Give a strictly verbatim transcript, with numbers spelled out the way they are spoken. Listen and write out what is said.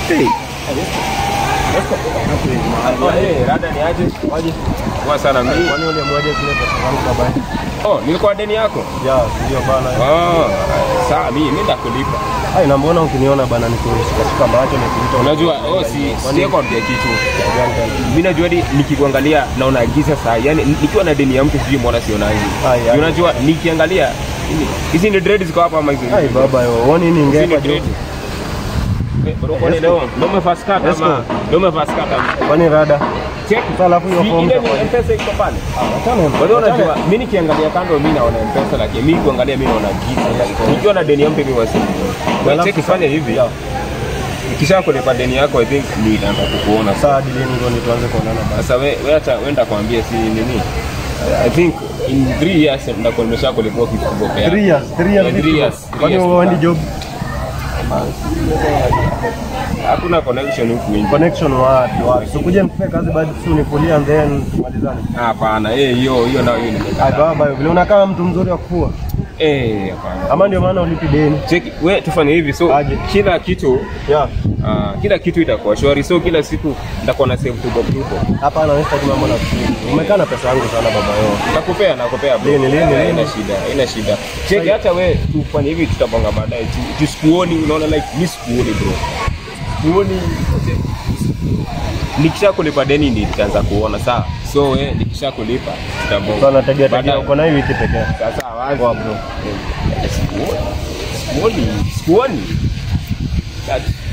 Hey. Eh, rada ni aje? Waje. Kwa sana mimi. Kwani ule mmoja kile pesa wangu baba? Oh, nilikuwa deni yako? Ya, ndio bana. Oh, sawa mimi mimi ndakulipa. Ai, na mbona ukiniona bana nikishika macho nikikuita. Unajua, oh si sio kwambia kitu. Mimi najua nikikuangalia naona giza saa. Yaani nikiwa na deni ya mtu sijui mbona siona hivi. Unajua nikiangalia hizi ni dreads ziko hapa ama hizo. Ai baba yo, uone nini ingeka dreads. Bro, kwa leo ndio umefast cut ama ndio umefast cut. Kwani rada? Check alafu hiyo form ile M-Pesa iko pale. Bado unajua mimi nikiangalia kando mimi naona M-Pesa lakini mimi kuangalia mimi naona giza. Nikiwa na deni ya mtu mimi wasi. Wewe check fanya hivi. Kisha kulipa deni yako I think ni nitaanza kukuona. Sasa hadi lini ndio tuanze kuonana basi. Sasa wewe wewe acha wenda kuambia si nini. I think in three years ndakuwa nimeshakulipia kitu kubwa. three years, three years. three years. Kwani wewe job? Hakuna connection huku nje. Connection wapi wapi? So kuja mpe kazi baada tu nifulia and then tumalizane. Hapana, eh hiyo hiyo nayo nimekataa. Ai baba, vile unakaa mtu mzuri wa kufua. Eh, hapana. Ama ndio maana ulipi deni. Check, wewe tufanye hivi so Aje. Kila kitu yeah. Uh, kila kitu itakuwa shwari so kila siku nitakuwa na save to bob tupo. Hapana, wewe sitaki mambo na kushika. Umekaa na pesa yangu sana baba yao. Nakupea nakupea bro. Lini lini haina shida, haina shida. Check hata wewe tufanye hivi tutapanga baadaye. Tusikuoni unaona like miss kuoni bro. Kuoni nikisha kulipa deni ndio tutaanza kuona sawa. So wewe nikisha kulipa tutabonga. So nategea tegea uko na hii wiki pekee. Sasa wazi bro. Sikuoni. Sikuoni. Sikuoni.